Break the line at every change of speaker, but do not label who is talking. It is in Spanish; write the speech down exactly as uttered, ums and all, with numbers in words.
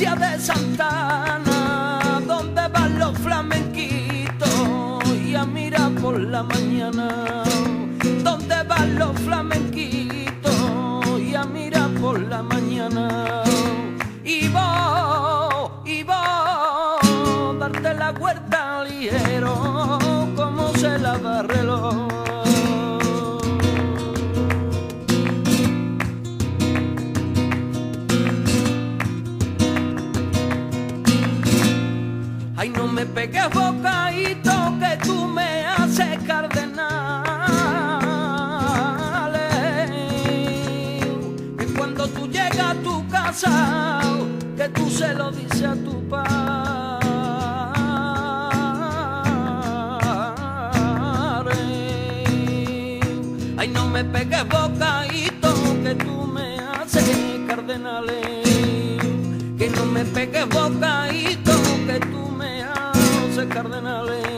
iglesia de Santa Ana, donde van los flamenquitos y a mirar por la mañana, donde van los flamenquitos y a mirar por la mañana. Y vos, y vos, darte la vuelta ligero, como se la da el reloj. Ay, no me pegues bocadito que tú me haces cardenales, que cuando tú llegas a tu casa, que tú se lo dices a tu padre. Ay, no me pegues bocadito que tú me haces cardenales, que no me pegues bocadito que tú me haces cardenales.